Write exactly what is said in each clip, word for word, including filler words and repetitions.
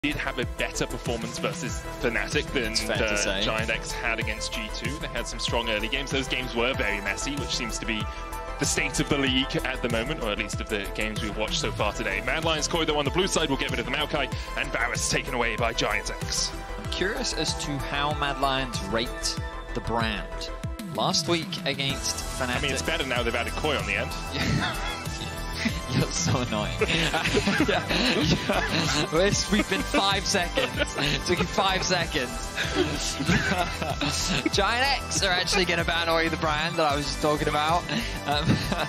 did have a better performance versus Fnatic than the Giant X had against G two. They had some strong early games. Those games were very messy, which seems to be the state of the league at the moment, or at least of the games we've watched so far today. Mad Lions Koi, though, on the blue side, will get rid of the Maokai, and Varus taken away by Giant X. I'm curious as to how Mad Lions rate the brand. Last week against Fnatic... I mean, it's better now they've added Koi on the end. You're so annoying. We've been five seconds. It took you five seconds. Giant X are actually going to ban away the brand that I was just talking about. Um,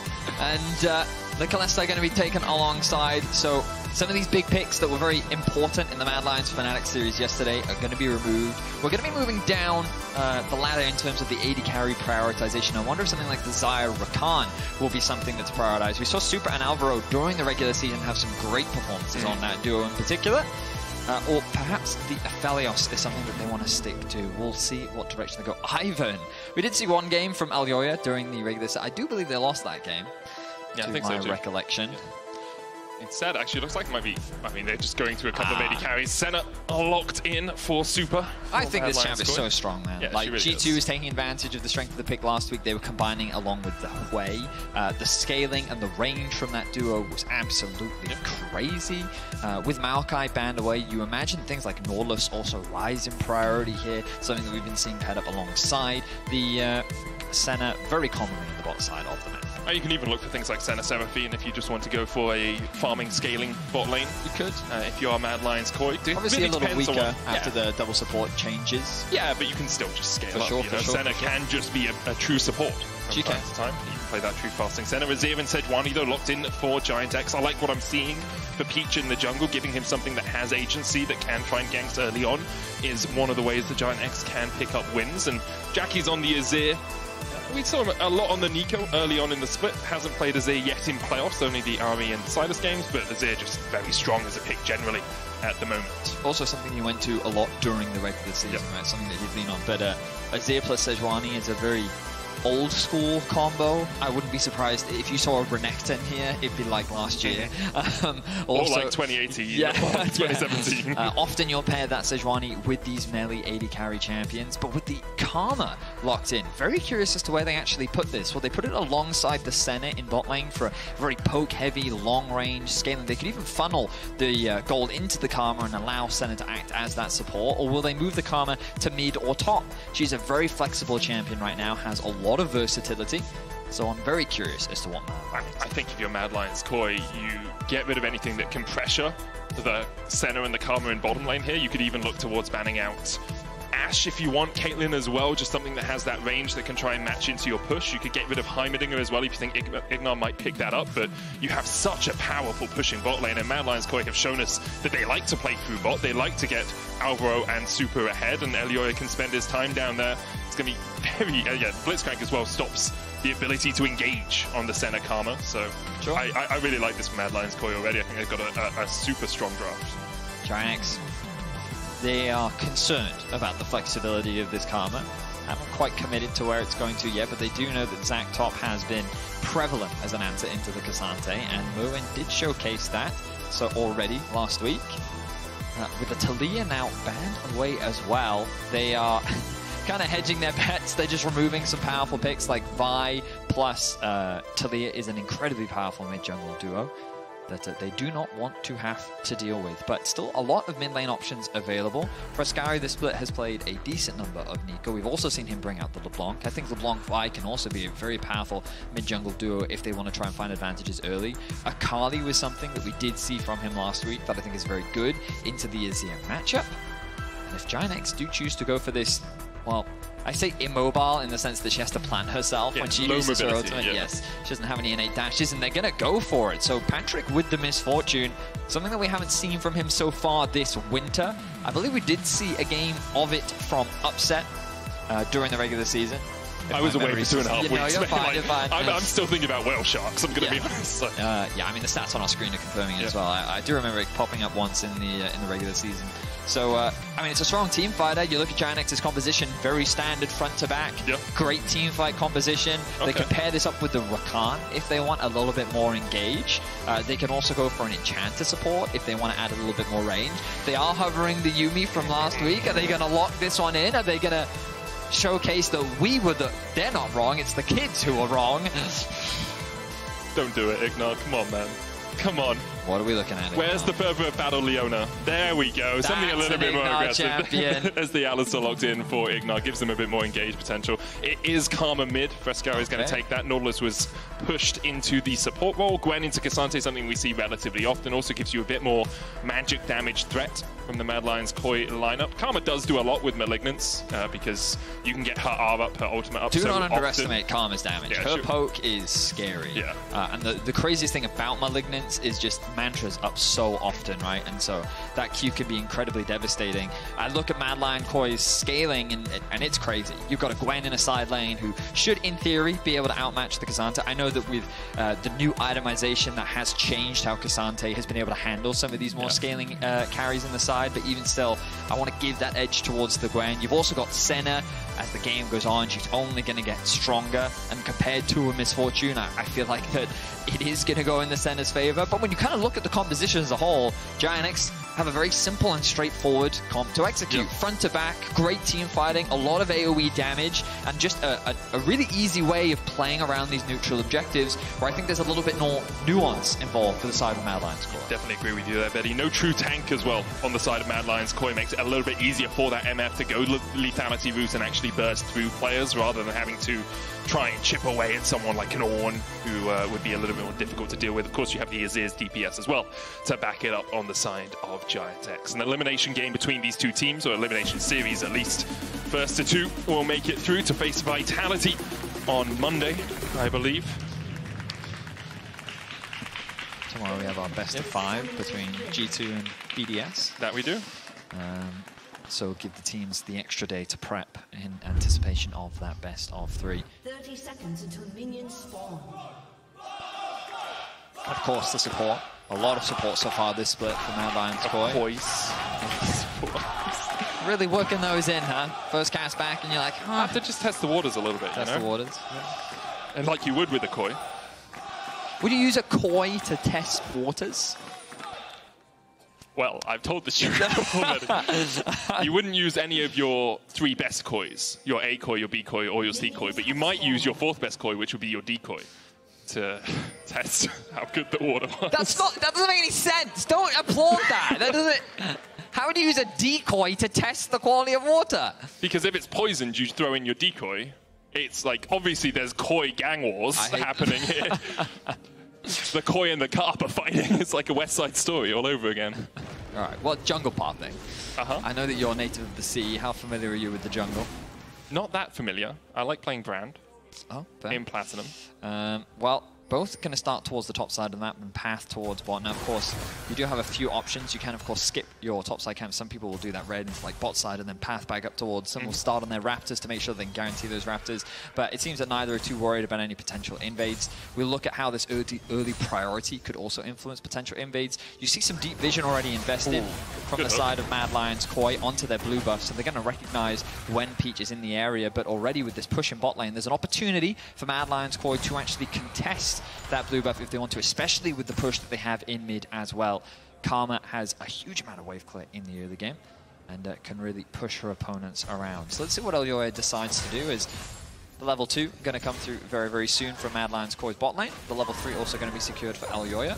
and uh, the Kalista are going to be taken alongside. So some of these big picks that were very important in the Mad Lions Fnatic series yesterday are going to be removed. We're going to be moving down uh, the ladder in terms of the A D carry prioritization. I wonder if something like the Xayah Rakan will be something that's prioritized. We saw Super and Alvaro during the regular season have some great performances mm. on that duo in particular. Uh, or perhaps the Aphelios is something that they want to stick to. We'll see what direction they go. Ivan! We did see one game from Elyoya during the regular season. I do believe they lost that game. Yeah, to I think my so too. recollection. Yeah. Instead, actually, it looks like it might be... I mean, they're just going through a couple ah. of A D carries. Senna locked in for Super. I think this champ is so strong, man. Yeah, like, really G two is. is taking advantage of the strength of the pick last week. They were combining along with the Hui. Uh, the scaling and the range from that duo was absolutely yeah. crazy. Uh, with Maokai banned away, you imagine things like Norless also rise in priority here, something that we've been seeing paired up alongside the uh, Senna very commonly in the bot side of the map. Oh, you can even look for things like Senna Seraphine if you just want to go for a farming, scaling bot lane. You could. Uh, if you are Mad Lions Koi. It Obviously really a little weaker what, after yeah. the double support changes. Yeah, but you can still just scale for up. Sure, you for know? sure, Senna for can sure. just be a, a true support from time to time. You can play that true fasting Senna. Azir and Sejuani, though, locked in for Giant X. I like what I'm seeing for Peach in the jungle, giving him something that has agency, that can find ganks early on, is one of the ways that Giant X can pick up wins. And Jackie's on the Azir. We saw him a lot on the Nico early on in the split. Hasn't played Azir yet in playoffs, only the Army and Silas games, but Azir just very strong as a pick generally at the moment. Also something he went to a lot during the regular season, yep. right? Something that he'd lean on. But uh, Azir plus Sejuani is a very old school combo. I wouldn't be surprised if you saw a Renekton here. It'd be like last year. Um, also, or like twenty eighteen, yeah, or twenty seventeen. Yeah. Uh, often you'll pair that Sejuani with these melee A D carry champions, but with the Karma locked in. Very curious as to where they actually put this. Well, they put it alongside the Senna in bot lane for a very poke-heavy, long-range scaling. They could even funnel the uh, gold into the Karma and allow Senna to act as that support, or will they move the Karma to mid or top? She's a very flexible champion right now, has a lot of versatility, so I'm very curious as to what Mad Lions. I think if you're Mad Lions Koi, you get rid of anything that can pressure the Senna and the Karma in bottom lane here. You could even look towards banning out Ashe if you want, Caitlyn as well, just something that has that range that can try and match into your push. You could get rid of Heimerdinger as well if you think Ignar might pick that up, but you have such a powerful pushing bot lane, and Mad Lions Koi have shown us that they like to play through bot. They like to get Alvaro and Super ahead, and Elyoya can spend his time down there. It's going to be very... Uh, yeah, Blitzcrank as well stops the ability to engage on the Senna Karma, so sure. I, I, I really like this from Mad Lions Koi already. I think they've got a, a, a super strong draft. Giant X. They are concerned about the flexibility of this Karma. Haven't quite committed to where it's going to yet, but they do know that Zac Top has been prevalent as an answer into the K'Sante, and Merwin did showcase that so already last week. Uh, with the Taliyah now banned away as well, they are kind of hedging their bets. They're just removing some powerful picks like Vi plus uh, Taliyah is an incredibly powerful mid-jungle duo that uh, they do not want to have to deal with. But still a lot of mid lane options available. Frescari, the split, has played a decent number of Nico. We've also seen him bring out the LeBlanc. I think LeBlanc Vi can also be a very powerful mid-jungle duo if they want to try and find advantages early. Akali was something that we did see from him last week that I think is very good into the Azir matchup. And if Giant X do choose to go for this, well, I say immobile in the sense that she has to plant herself yeah, when she uses her ultimate. Yeah. Yes, she doesn't have any innate dashes, and they're going to go for it. So Patrick with the misfortune, something that we haven't seen from him so far this winter. I believe we did see a game of it from Upset uh, during the regular season. I was away for two and a half you know, weeks. You're fine, like, you're fine. I'm, I'm still thinking about whale sharks, I'm going to yeah. be honest. So. Uh, yeah, I mean, the stats on our screen are confirming it yeah. as well. I, I do remember it popping up once in the uh, in the regular season. So, uh, I mean, it's a strong team fighter. You look at Giantx's composition, very standard front to back. Yep. Great team fight composition. Okay. They can pair this up with the Rakan if they want a little bit more engage. Uh, they can also go for an Enchanter support if they want to add a little bit more range. They are hovering the Yuumi from last week. Are they going to lock this one in? Are they going to showcase that we were the... They're not wrong. It's the kids who are wrong. Don't do it, Ignar. Come on, man. Come on. What are we looking at? Where's the further battle, Leona? There we go. That's Something a little bit more Ignar aggressive. champion. As the Alistar locked in for Ignar, gives them a bit more engage potential. It is Karma mid. Fresco is going to Okay. take that. Nautilus was pushed into the support role. Gwen into K'Sante, something we see relatively often. Also gives you a bit more magic damage threat from the Mad Lions Koi lineup. Karma does do a lot with Malignance uh, because you can get her R up, her ultimate up Do so not often. underestimate Karma's damage. Yeah, Her sure. poke is scary. Yeah. Uh, and the, the craziest thing about Malignance is just Mantra's up so often, right? And so that Q can be incredibly devastating. I look at Mad Lion Koi's scaling, and, and it's crazy. You've got a Gwen in a side lane who should, in theory, be able to outmatch the K'Sante. I know that with uh, the new itemization, that has changed how K'Sante has been able to handle some of these more Yeah. scaling uh, carries in the side, but even still, I want to give that edge towards the Gwen. You've also got Senna. As the game goes on, she's only going to get stronger, and compared to a Miss Fortune, I, I feel like that it is going to go in the Senna's favor. But when you kind of look at the composition as a whole, Giantx have a very simple and straightforward comp to execute. Yep. Front to back, great team fighting, a lot of AoE damage, and just a, a, a really easy way of playing around these neutral objectives, where I think there's a little bit more nuance involved for the side of Mad Lions Koi. Definitely agree with you there, Betty. No true tank as well on the side of Mad Lions Koi makes it a little bit easier for that M F to go le- lethality route and actually burst through players rather than having to try and chip away at someone like an Ornn, who uh, would be a little bit more difficult to deal with. Of course, you have the Azir's D P S as well to back it up on the side of Giantx. An elimination game between these two teams, or elimination series at least. First to two will make it through to face Vitality on Monday, I believe. Tomorrow we have our best of five between G two and B D S. That we do. Um, so give the teams the extra day to prep in anticipation of that best of three. thirty seconds until minions spawn. Of course, the support. A lot of support so far this split for Mad Lions Koi. Voice. Really working those in, huh? First cast back and you're like, huh? Have to just test the waters a little bit, Test you know? the waters. And like you would with the Koi. Would you use a Koi to test waters? Well, I've told this you already. You wouldn't use any of your three best Kois, your A Koi, your B Koi, or your C Koi, but you might use your fourth best Koi, which would be your D Koi, to test how good the water was. That's not, that doesn't make any sense. Don't applaud that. That doesn't... How would you use a decoy to test the quality of water? Because if it's poisoned, you throw in your decoy. It's like, obviously there's Koi gang wars happening here. The Koi and the Carp are fighting. It's like a West Side Story all over again. All right, well, jungle path thing. Uh-huh. I know that you're native of the sea. How familiar are you with the jungle? Not that familiar. I like playing Brand Oh, fair. in Platinum. Um, well, both going to start towards the top side of the map and path towards bot. Now, of course, you do have a few options. You can, of course, skip your top side camp. Some people will do that red into like bot side and then path back up towards. Some will start on their Raptors to make sure they can guarantee those Raptors. But it seems that neither are too worried about any potential invades. We'll look at how this early, early priority could also influence potential invades. You see some deep vision already invested Ooh, from good the hook. side of Mad Lions Koi onto their blue buff. So they're going to recognize when Peach is in the area. But already with this push in bot lane, there's an opportunity for Mad Lions Koi to actually contest that blue buff if they want to, especially with the push that they have in mid as well. Karma has a huge amount of wave clear in the early game and uh, can really push her opponents around. So let's see what Elyoya decides to do. Is the level two going to come through very, very soon from Mad Lions Koi's bot lane. The level three also going to be secured for Elyoya.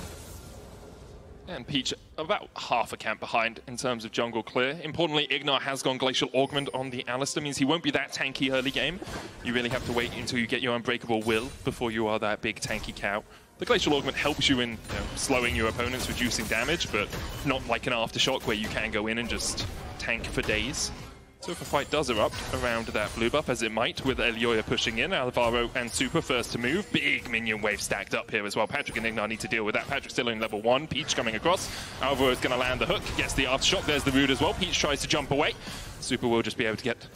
And Peach about half a camp behind in terms of jungle clear. Importantly, Ignar has gone Glacial Augment on the Alistar, means he won't be that tanky early game. You really have to wait until you get your Unbreakable Will before you are that big tanky cow. The Glacial Augment helps you in you know, slowing your opponents, reducing damage, but not like an Aftershock where you can go in and just tank for days. So if a fight does erupt around that blue buff, as it might, with Elyoya pushing in, Alvaro and Super first to move. Big minion wave stacked up here as well. Patrick and Ignar need to deal with that. Patrick still in level one. Peach coming across. Alvaro is going to land the hook, gets the Aftershock. There's the root as well. Peach tries to jump away. Super will just be able to get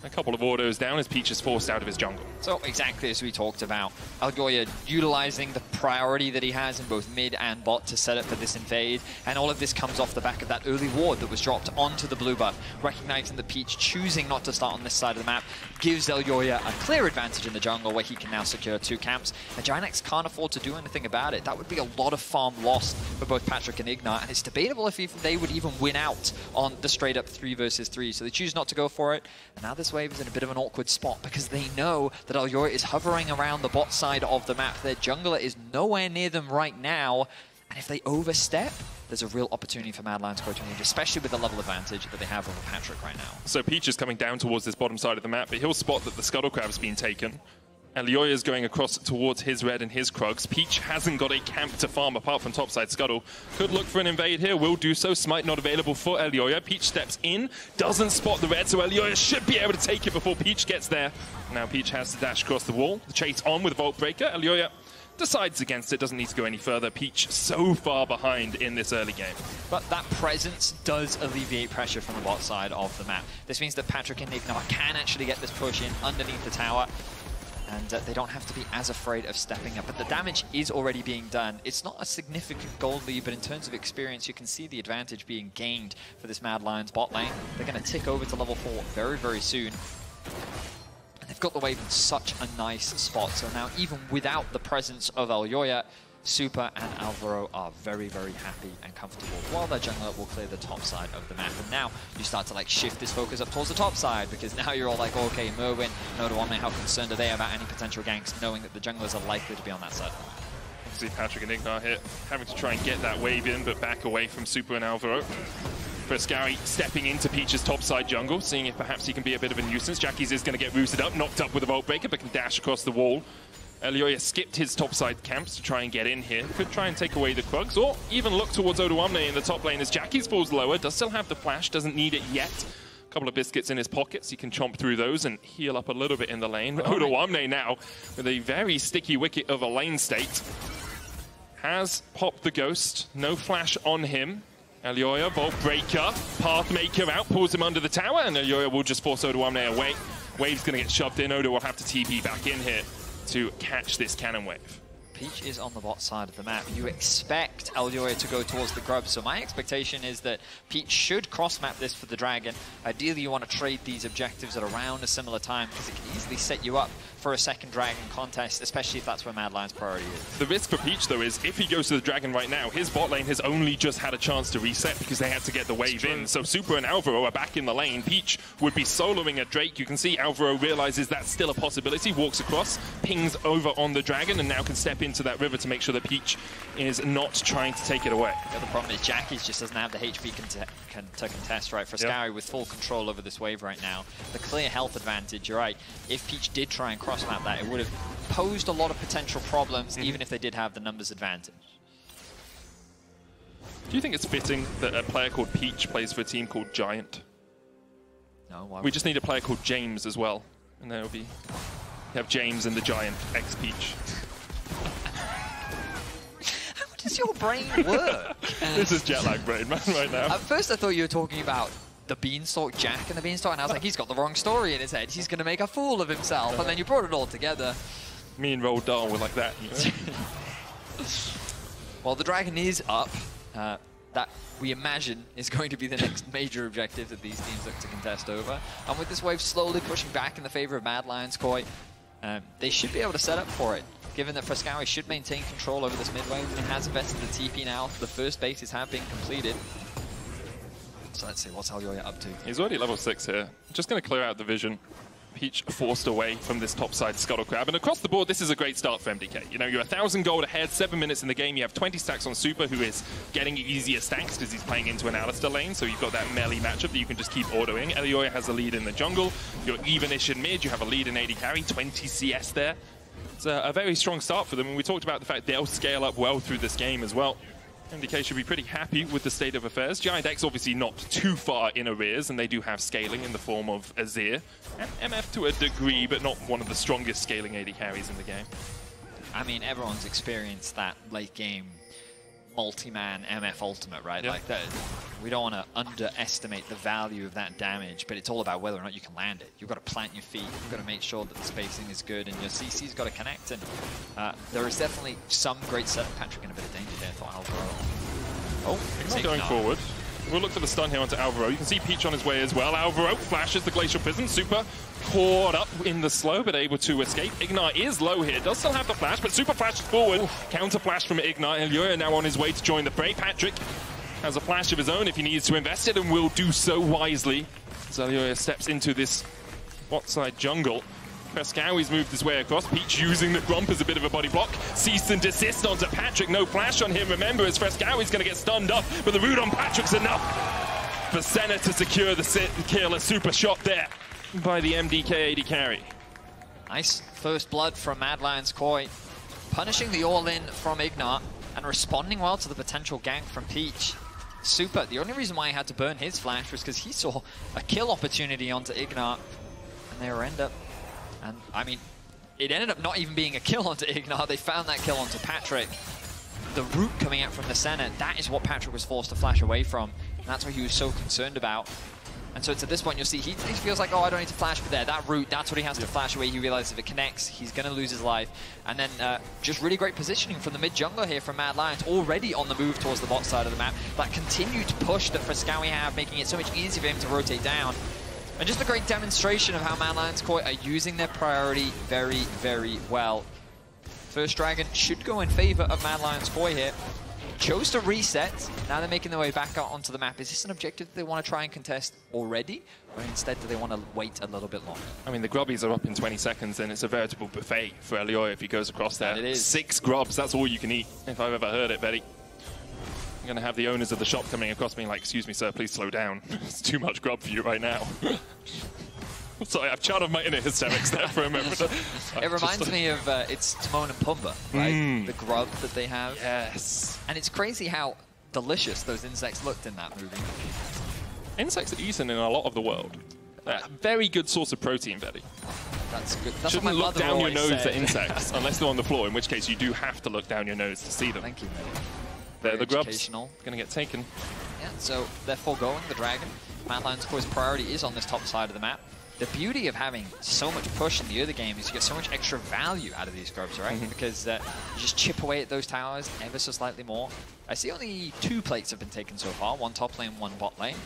A couple of autos down as Peach is forced out of his jungle. So exactly as we talked about, Elyoya utilizing the priority that he has in both mid and bot to set up for this invade, and all of this comes off the back of that early ward that was dropped onto the blue buff, recognizing that Peach choosing not to start on this side of the map gives Elyoya a clear advantage in the jungle where he can now secure two camps, and Giantex can't afford to do anything about it. That would be a lot of farm lost for both Patrik and Ignar, and it's debatable if even they would even win out on the straight up three versus three, so they choose not to go for it, and now this wave is in a bit of an awkward spot because they know that Elyoya is hovering around the bot side of the map. Their jungler is nowhere near them right now, and if they overstep, there's a real opportunity for Mad Lions to win, especially with the level advantage that they have over Patrik right now. So Peach is coming down towards this bottom side of the map, but he'll spot that the Scuttle Crab's been taken. Elyoya is going across towards his red and his Krugs. Peach hasn't got a camp to farm apart from topside Scuttle. Could look for an invade here, will do so. Smite not available for Elyoya. Peach steps in, doesn't spot the red, so Elyoya should be able to take it before Peach gets there. Now Peach has to dash across the wall. The chase on with Vault Breaker. Elyoya decides against it, doesn't need to go any further. Peach so far behind in this early game. But that presence does alleviate pressure from the bot side of the map. This means that Patrik and Ignar can actually get this push in underneath the tower, and uh, they don't have to be as afraid of stepping up. But the damage is already being done. It's not a significant gold lead, but in terms of experience, you can see the advantage being gained for this Mad Lions bot lane. They're going to tick over to level four very, very soon. And they've got the wave in such a nice spot. So now, even without the presence of Elyoya, Super and Alvaro are very, very happy and comfortable, while their jungler will clear the top side of the map. And now you start to like shift this focus up towards the top side, because now you're all like, oh, okay, Merwin, Nodoame, how concerned are they about any potential ganks, knowing that the junglers are likely to be on that side of the map. Obviously Patrik and Ignar here, having to try and get that wave in, but back away from Super and Alvaro. Fresskowy stepping into Peach's topside jungle, seeing if perhaps he can be a bit of a nuisance. Jackie's is going to get rooted up, knocked up with a Vault Breaker, but can dash across the wall. Elyoya skipped his topside camps to try and get in here. Could try and take away the Krugs, or even look towards Odoamne in the top lane as Jackie's falls lower. Does still have the flash, doesn't need it yet. A couple of biscuits in his pockets. He can chomp through those and heal up a little bit in the lane. Oh, Odoamne now, with a very sticky wicket of a lane state, has popped the Ghost. No flash on him. Elyoya, Vault Breaker, Pathmaker out, pulls him under the tower, and Elyoya will just force Odoamne away. Wave's going to get shoved in. Odo will have to T P back in here to catch this cannon wave. Peach is on the bot side of the map. You expect Elyoya to go towards the grub, so my expectation is that Peach should cross-map this for the dragon. Ideally, you want to trade these objectives at around a similar time, because it can easily set you up for a second dragon contest, especially if that's where Mad Lions' priority is. The risk for Peach, though, is if he goes to the dragon right now, his bot lane has only just had a chance to reset because they had to get the wave in. So Super and Alvaro are back in the lane. Peach would be soloing a Drake. You can see Alvaro realizes that's still a possibility, walks across, pings over on the dragon, and now can step into that river to make sure that Peach is not trying to take it away. The other problem is Jackie's just doesn't have the H P con con to contest, right? Fresskowy yep. with full control over this wave right now. The clear health advantage, you're right. If Peach did try and cross-map that, it would have posed a lot of potential problems, mm-hmm. even if they did have the numbers advantage. Do you think it's fitting that a player called Peach plays for a team called Giant? No, why We just need a player called James as well, and then it'll be... You have James and the Giant, ex-Peach. How does your brain work? This is jet lag brain, man, right now. At first I thought you were talking about the Beanstalk, Jack and the Beanstalk, and I was like, he's got the wrong story in his head. He's going to make a fool of himself, and then you brought it all together. Me and Roald Dahl were like that. Well, the dragon is up. Uh, that, we imagine, is going to be the next major objective that these teams look to contest over. And with this wave slowly pushing back in the favor of Mad Lions, Koi, um, they should be able to set up for it. Given that Fresskowy should maintain control over this mid wave, and has invested the T P now. The first bases have been completed. So let's see, what's Elyoya up to? He's already level six here. Just going to clear out the vision. Peach forced away from this topside Scuttle Crab. And across the board, this is a great start for M D K. You know, you're a thousand gold ahead, seven minutes in the game. You have twenty stacks on Super, who is getting easier stacks because he's playing into an Alistar lane. So you've got that melee matchup that you can just keep autoing. Elyoya has a lead in the jungle. You're even-ish in mid. You have a lead in A D carry, twenty C S there. It's a, a very strong start for them. And we talked about the fact they'll scale up well through this game as well. M D K should be pretty happy with the state of affairs. Giant obviously not too far in arrears, and they do have scaling in the form of Azir. And M F to a degree, but not one of the strongest scaling A D carries in the game. I mean, everyone's experienced that late game multi-man M F ultimate, right? Yeah. Like that. We don't want to underestimate the value of that damage, but it's all about whether or not you can land it. You've got to plant your feet. You've got to make sure that the spacing is good, and your C C's got to connect. And uh, there is definitely some great setup. Patrick in a bit of danger there for Alvaro. Oh, Not going forward. We'll look for the stun here onto Alvaro. You can see Peach on his way as well. Alvaro flashes the Glacial Prism. Super caught up in the slow, but able to escape. Ignite is low here. Does still have the flash, but Super flashes forward. Ooh. Counter flash from Ignite. Elyoya now on his way to join the fray. Patrick has a flash of his own if he needs to invest it, and will do so wisely. As Elyoya steps into this bot side jungle. Fresskowy's moved his way across. Peach using the Gromp as a bit of a body block. Cease and desist onto Patrick. No flash on him. Remember, as Fresskowy's going to get stunned up, but the root on Patrick's enough for Senna to secure the kill. A super shot there by the M D K A D carry. Nice first blood from Mad Lions Koi, punishing the all-in from Ignat and responding well to the potential gank from Peach. Super. The only reason why he had to burn his flash was because he saw a kill opportunity onto Ignat, and they were end up. And I mean, it ended up not even being a kill onto Ignat. They found that kill onto Patrick. The root coming out from the Senna, that is what Patrick was forced to flash away from. And that's what he was so concerned about. And so to this point, you'll see he, he feels like, oh, I don't need to flash, but there, that root, that's what he has to flash away. He realizes if it connects, he's going to lose his life. And then uh, just really great positioning from the mid jungler here from Mad Lions, already on the move towards the bot side of the map. That continued push that Fresskowy have, making it so much easier for him to rotate down. And just a great demonstration of how Mad Lions Koi are using their priority very, very well. First Dragon should go in favor of Mad Lions Koi here. Chose to reset. Now they're making their way back out onto the map. Is this an objective they want to try and contest already? Or instead do they want to wait a little bit longer? I mean, the grubbies are up in twenty seconds, and it's a veritable buffet for Elyoya if he goes across there. And it is. Six grubs, that's all you can eat, if I've ever heard it, Betty. I'm going to have the owners of the shop coming across me like, excuse me, sir, please slow down. It's too much grub for you right now. Sorry, I've channeled my inner hysterics there for a moment. It reminds just... me of, uh, it's Timon and Pumbaa, right? Mm. The grub that they have. Yes. And it's crazy how delicious those insects looked in that movie. Insects are eaten in a lot of the world. Uh, very good source of protein, Betty. That's good. That's Shouldn't what my look down your nose said. at insects, unless they're on the floor, in which case you do have to look down your nose to see them. Thank you, Betty. They're the grubs. Going to get taken. Yeah, so they're foregoing the dragon. Mad Lions Koi's priority is on this top side of the map. The beauty of having so much push in the other game is you get so much extra value out of these grubs, right? Mm-hmm. Because uh, you just chip away at those towers ever so slightly more. I see only two plates have been taken so far, one top lane, one bot lane.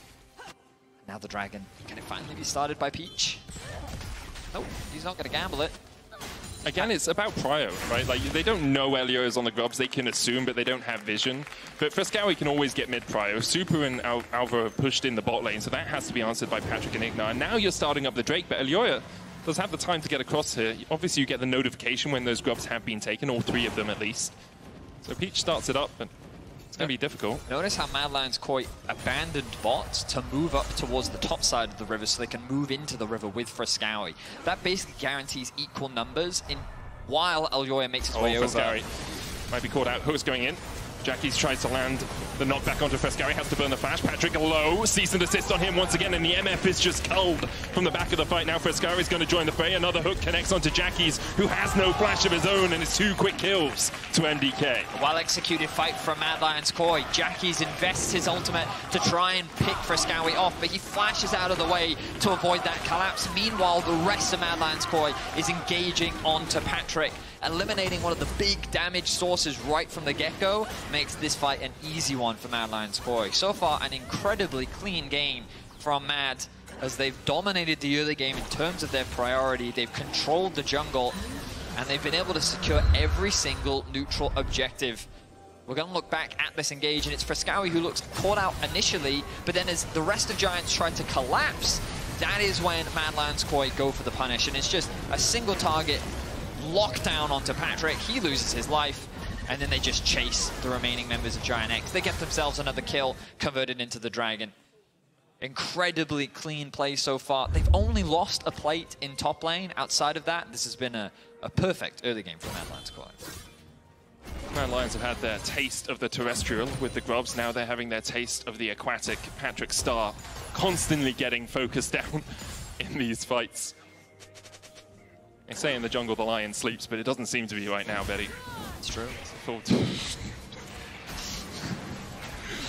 Now the dragon, can it finally be started by Peach? Nope, he's not going to gamble it. Again, it's about prio, right? Like, they don't know Elyoya's on the grubs. They can assume, but they don't have vision. But Fresskowy can always get mid-prio. Super and Al Alvaro have pushed in the bot lane, so that has to be answered by Patrick and Ignite. And now you're starting up the Drake, but Elyoya does have the time to get across here. Obviously, you get the notification when those grubs have been taken, all three of them at least. So Peach starts it up, but it's going to be difficult. Notice how Mad Lions Koi abandoned bots to move up towards the top side of the river so they can move into the river with Fresskowy. That basically guarantees equal numbers in while Elyoya makes his oh, way Fresskowy over. Might be caught out. Who's going in? Jackie's tries to land the knockback onto Fresskowy, has to burn the flash. Patrick low, cease and desist on him once again, and the M F is just culled from the back of the fight. Now Fresskowy's going to join the fray. Another hook connects onto Jackie's, who has no flash of his own, and it's two quick kills to M D K. A well-executed fight from Mad Lions Koi. Jackie's invests his ultimate to try and pick Fresskowy off, but he flashes out of the way to avoid that collapse. Meanwhile, the rest of Mad Lions Koi is engaging onto Patrick. Eliminating one of the big damage sources right from the get-go makes this fight an easy one for Mad Lions Koi. So far, an incredibly clean game from Mad, as they've dominated the early game in terms of their priority. They've controlled the jungle, and they've been able to secure every single neutral objective. We're going to look back at this engage, and it's Fresskowy who looks caught out initially, but then as the rest of Giants try to collapse, that is when Mad Lions Koi go for the punish, and it's just a single target locked down onto Patrick. He loses his life, and then they just chase the remaining members of Giant X. They get themselves another kill, converted into the dragon. Incredibly clean play so far. They've only lost a plate in top lane. Outside of that, this has been a, a perfect early game for Mad Lions Koi. Mad Lions have had their taste of the terrestrial with the grubs. Now they're having their taste of the aquatic. Patrick Star constantly getting focused down in these fights. They say in the jungle the lion sleeps, but it doesn't seem to be right now, Betty. It's true.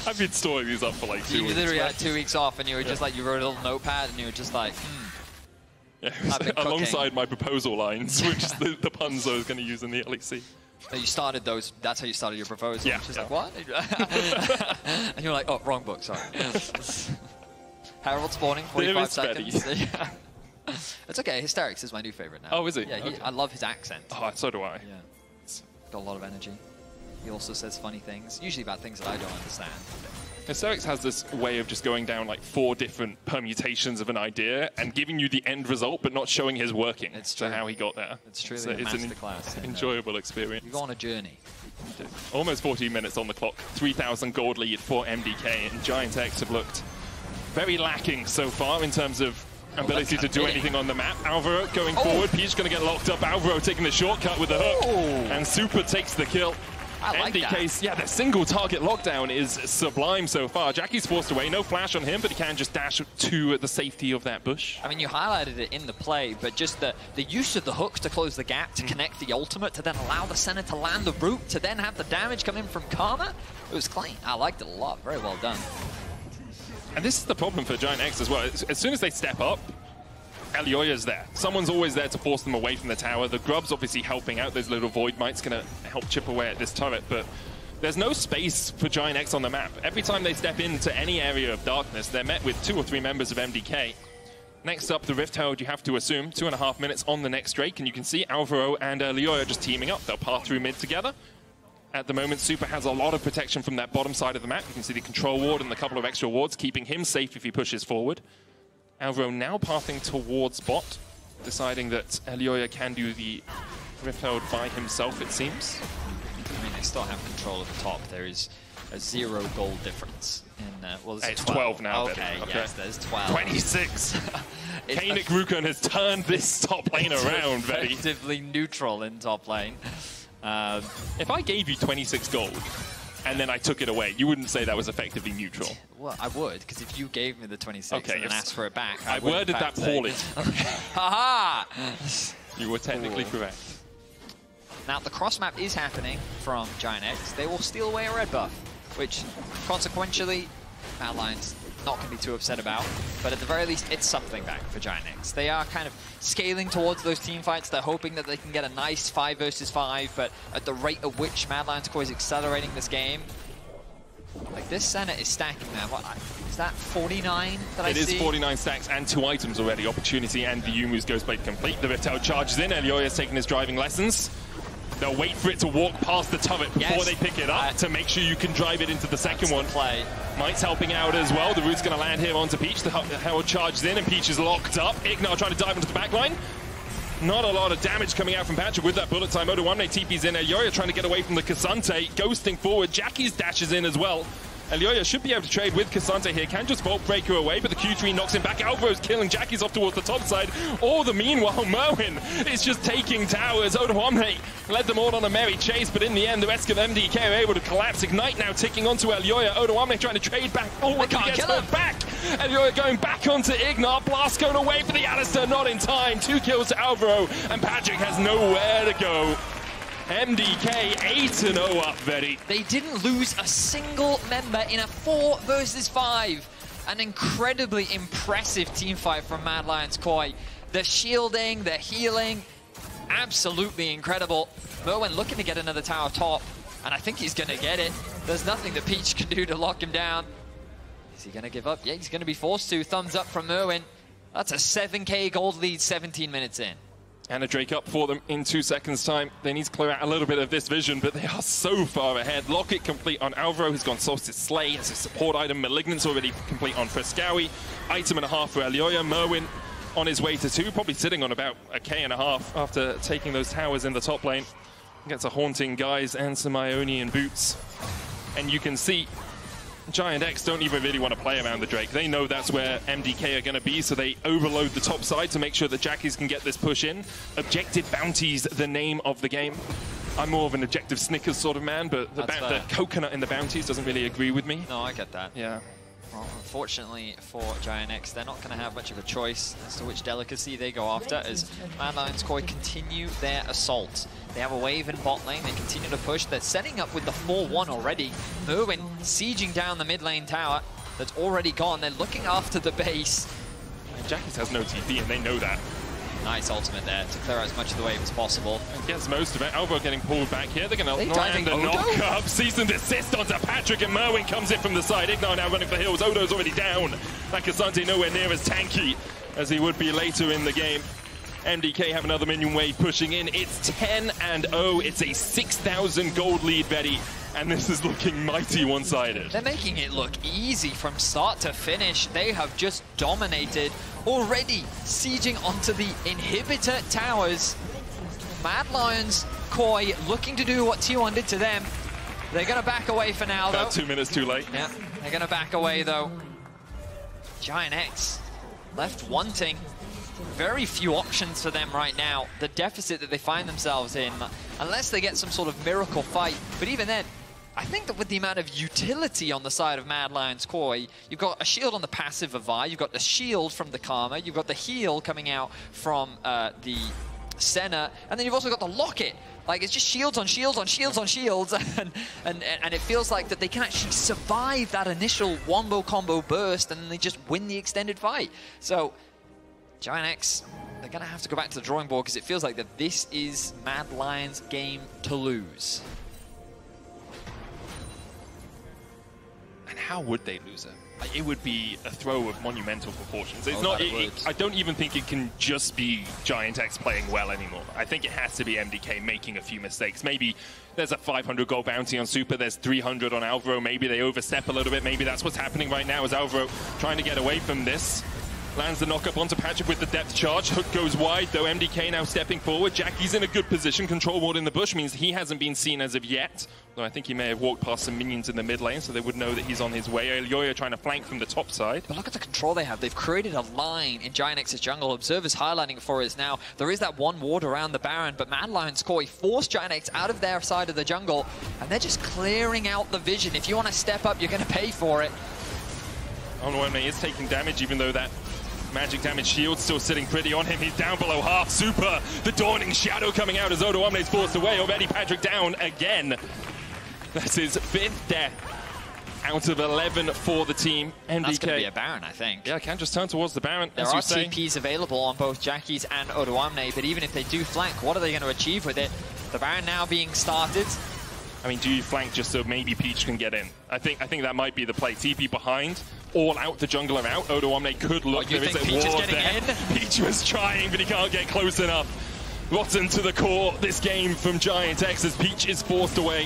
I've been storing these up for like two You weeks. literally right? had two weeks off, and you were just Yeah. like, you wrote a little notepad, and you were just like, hmm. Yeah, I've been alongside cooking. my proposal lines, which is the, the puns I was going to use in the L E C. So you started those, that's how you started your proposal. Yeah, She's yeah. like, what? And you're like, oh, wrong book, sorry. Herald spawning, forty-five is Betty. seconds. It's okay, Hysterics is my new favorite now. Oh, is he? Yeah, he, Okay. I love his accent. Oh, so do I. Yeah, it's got a lot of energy. He also says funny things, usually about things that I don't understand. Hysterics has this way of just going down like four different permutations of an idea and giving you the end result, but not showing his working. It's to true. how he got there. It's truly So a it's an masterclass in, uh, enjoyable experience. You go on a journey. Almost fourteen minutes on the clock. three thousand gold lead for M D K, and Giant X have looked very lacking so far in terms of ability to do anything on the map. Alvaro going Oh. forward. Peach going to get locked up. Alvaro taking the shortcut with the hook. Oh. And Super takes the kill. I like MDK's, yeah, the single target lockdown is sublime so far. Jackie's forced away. No flash on him, but he can just dash to the safety of that bush. I mean, you highlighted it in the play, but just the, the use of the hook to close the gap, to connect the ultimate, to then allow the center to land the root, to then have the damage come in from Karma, it was clean. I liked it a lot. Very well done. And this is the problem for Giant X as well. As, as soon as they step up, Elioya's there. Someone's always there to force them away from the tower. The Grub's obviously helping out. Those little Void Mites going to help chip away at this turret, but there's no space for Giant X on the map. Every time they step into any area of darkness, they're met with two or three members of M D K. Next up, the Rift Herald, you have to assume. Two and a half minutes on the next Drake, and you can see Alvaro and Elioya just teaming up. They'll pass through mid together. At the moment, Super has a lot of protection from that bottom side of the map. You can see the control ward and a couple of extra wards, keeping him safe if he pushes forward. Alvaro now pathing towards bot, deciding that Elioya can do the Rift Herald by himself, it seems. I mean, they still have control of the top. There is a zero gold difference. In, uh, well, there's It's twelve. twelve now, Okay, Betty. Okay. yes, there's twelve. twenty-six. It's Kainic Rukun has turned this top lane it's around, Betty. effectively neutral in top lane. Um, If I gave you twenty-six gold and then I took it away, you wouldn't say that was effectively neutral. well, I would, because if you gave me the twenty-six Okay, and then if- asked for it back, I would in worded fact that say- poorly. Ha You were technically Cool. correct. Now, the cross map is happening from Giant X. They will steal away a red buff, which consequentially, Mad Lions not going to be too upset about. But at the very least, it's something back for Giant X. They are kind of scaling towards those team fights. They're hoping that they can get a nice five versus five, but at the rate at which Mad Lions Core is accelerating this game, like this center is stacking now. What, is that forty-nine that I It is see? forty-nine stacks and two items already. Opportunity and the Yumu's Ghostblade complete. The Rift Herald charges in. Elioya's taking his driving lessons. They'll wait for it to walk past the turret before Yes. they pick it up Uh, to make sure you can drive it into the second That's the one. play. Mite's helping out as well. The root's going to land here onto Peach. The Herald charges in and Peach is locked up. Ignar trying to dive into the back line. Not a lot of damage coming out from Patrick with that bullet time. Odoamne T P's in. Elioya trying to get away from the Cassante. Ghosting forward. Jackie's dashes in as well. Elioya should be able to trade with Cassante here. Can just Vault Breaker away, but the Q three knocks him back. Alvaro's killing. Jackie's off towards the top side. All the meanwhile, Merwin is just taking towers. Odoamne led them all on a merry chase, but in the end, the rest of M D K are able to collapse. Ignite now ticking onto Elioya. Odoamne trying to trade back forward. They can't He gets kill her him. back. Elioya going back onto Ignar. Blast going away for the Alistair. Not in time. Two kills to Alvaro, and Patrick has nowhere to go. M D K eight and oh up, Betty. They didn't lose a single member in a four versus five. An incredibly impressive team fight from Mad Lions Koi. The shielding, the healing, absolutely incredible. Merwin looking to get another tower top, and I think he's going to get it. There's nothing that Peach can do to lock him down. Is he going to give up? Yeah, he's going to be forced to. Thumbs up from Merwin. That's a seven K gold lead seventeen minutes in. And a Drake up for them in two seconds' time. They need to clear out a little bit of this vision, but they are so far ahead. Locket complete on Alvaro, who's gone Solstice Slay as a support item. Malignant's already complete on Frescowi. Item and a half for Elioya. Merwin on his way to two, probably sitting on about a K and a half after taking those towers in the top lane. Gets a Haunting Guise and some Ionian Boots. And you can see Giant X don't even really want to play around the Drake. They know that's where M D K are going to be, so they overload the top side to make sure that Jackies can get this push in. Objective Bounties, the name of the game. I'm more of an Objective Snickers sort of man, but the, That's ba- fair. the coconut in the Bounties doesn't really agree with me. No, I get that. Yeah. Well, unfortunately for Giant X, they're not going to have much of a choice as to which delicacy they go after as Mad Lions Koi continue their assault. They have a wave in bot lane. They continue to push. They're setting up with the four one already. Merwin sieging down the mid lane tower that's already gone. They're looking after the base. And Jackies has no T P, and they know that. Nice ultimate there to clear out as much of the wave as possible. And gets most of it. Alvaro getting pulled back here. They're going They to diving land the Odo? knock up. Season desist onto Patrick, and Merwin comes in from the side. Ignar now running for hills. Odo's already down. Lakasante nowhere near as tanky as he would be later in the game. M D K have another minion wave pushing in. It's ten and oh. It's a six thousand gold lead, Betty. And this is looking mighty one-sided. They're making it look easy from start to finish. They have just dominated, already sieging onto the inhibitor towers. Mad Lions, Koi, looking to do what T one did to them. They're going to back away for now, though. About two minutes too late. Yeah, they're going to back away, though. Giant X left wanting. Very few options for them right now. The deficit that they find themselves in, unless they get some sort of miracle fight. But even then, I think that with the amount of utility on the side of Mad Lions Koi, you've got a shield on the passive of Vi, you've got the shield from the Karma, you've got the heal coming out from uh, the Senna, and then you've also got the Locket. Like, it's just shields on shields on shields on shields, and, and, and it feels like that they can actually survive that initial wombo combo burst, and then they just win the extended fight. So, Giant X, they're going to have to go back to the drawing board because it feels like that this is Mad Lions' game to lose. And how would they lose it? Like, it would be a throw of monumental proportions. It's Oh, not. that It, it it, I don't even think it can just be Giant X playing well anymore. I think it has to be M D K making a few mistakes. Maybe there's a five hundred gold bounty on Super. There's three hundred on Alvaro. Maybe they overstep a little bit. Maybe that's what's happening right now as Alvaro trying to get away from this. Lands the knock-up onto Patrick with the depth charge. Hook goes wide, though. M D K now stepping forward. Jackie's in a good position. Control ward in the bush means he hasn't been seen as of yet. Though I think he may have walked past some minions in the mid lane, so they would know that he's on his way. Elyoya trying to flank from the top side. But look at the control they have. They've created a line in Giant X's jungle. Observer's highlighting it for us now. There is that one ward around the Baron, but Mad Lions Koi force Giant X out of their side of the jungle, and they're just clearing out the vision. If you want to step up, you're going to pay for it. Odoamne is taking damage, even though that magic damage shield still sitting pretty on him. He's down below half. Super. The Dawning Shadow coming out as Odoamne's forced away. Already Patrick down again. That's his fifth death out of eleven for the team. M D K. That's going to be a Baron, I think. Yeah, can just turn towards the Baron, There as are you say. T Ps available on both Jackie's and Odoamne, but even if they do flank, what are they going to achieve with it? The Baron now being started. I mean, do you flank just so maybe Peach can get in? I think I think that might be the play. T P behind, all out, the jungler out. Odoamne could look. What, you there think is a Peach is ward getting there. in? Peach was trying, but he can't get close enough. Rotten to the core this game from Giant X as Peach is forced away.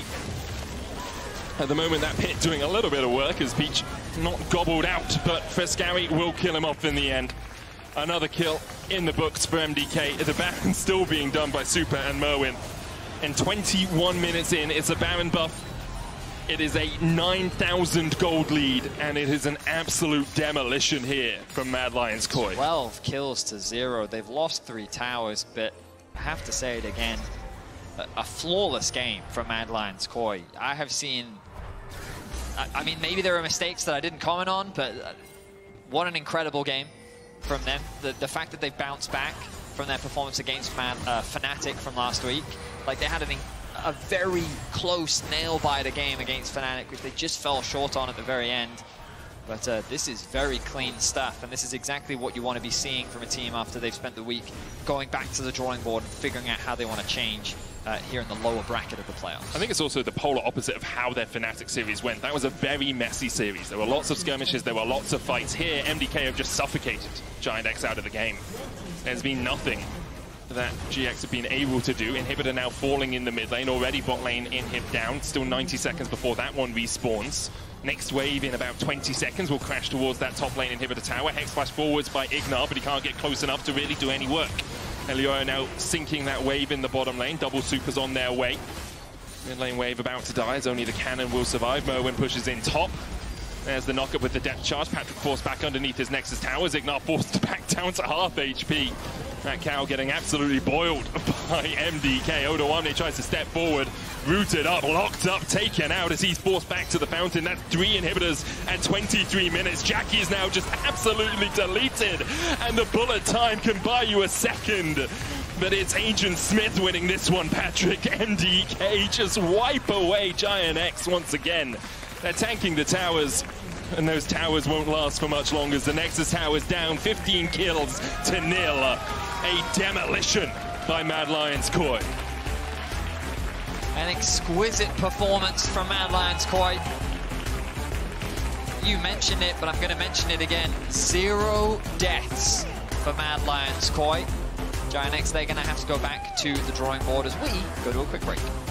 At the moment, that pit doing a little bit of work as Peach not gobbled out, but Frescari will kill him off in the end. Another kill in the books for M D K. The Baron still being done by Super and Merwin. And twenty-one minutes in, it's a Baron buff. It is a nine thousand gold lead, and it is an absolute demolition here from Mad Lions Koi. twelve kills to zero. They've lost three towers, but I have to say it again, a, a flawless game from Mad Lions Koi. I have seen, I, I mean, maybe there are mistakes that I didn't comment on, but uh, what an incredible game from them. The, the fact that they've bounced back from their performance against Mad, uh, Fnatic from last week. Like, they had an, a very close nail-biter game against Fnatic, which they just fell short on at the very end. But uh, this is very clean stuff, and this is exactly what you want to be seeing from a team after they've spent the week going back to the drawing board and figuring out how they want to change uh, here in the lower bracket of the playoffs. I think it's also the polar opposite of how their Fnatic series went. That was a very messy series. There were lots of skirmishes, there were lots of fights. Here, M D K have just suffocated Giant X out of the game. There's been nothing that G X have been able to do. Inhibitor now falling in the mid lane, already bot lane inhib down. Still ninety seconds before that one respawns. Next wave in about twenty seconds will crash towards that top lane inhibitor tower. Hex flash forwards by Ignar, but he can't get close enough to really do any work. Elyoya now sinking that wave in the bottom lane. Double supers on their way. Mid lane wave about to die as only the cannon will survive. Merwin pushes in top. There's the knockup with the depth charge. Patrick forced back underneath his Nexus towers. Ignar forced back down to half H P. That cow getting absolutely boiled by M D K. Odoamne tries to step forward, rooted up, locked up, taken out as he's forced back to the fountain. That's three inhibitors at twenty-three minutes. Jackie is now just absolutely deleted, and the bullet time can buy you a second. But it's Agent Smith winning this one, Patrick. M D K just wipe away Giant X once again. They're tanking the towers, and those towers won't last for much longer as the Nexus tower's down, fifteen kills to nil. A demolition by Mad Lions Koi. An exquisite performance from Mad Lions Koi. You mentioned it, but I'm going to mention it again. Zero deaths for Mad Lions Koi. Giant X, they're going to have to go back to the drawing board as we go to a quick break.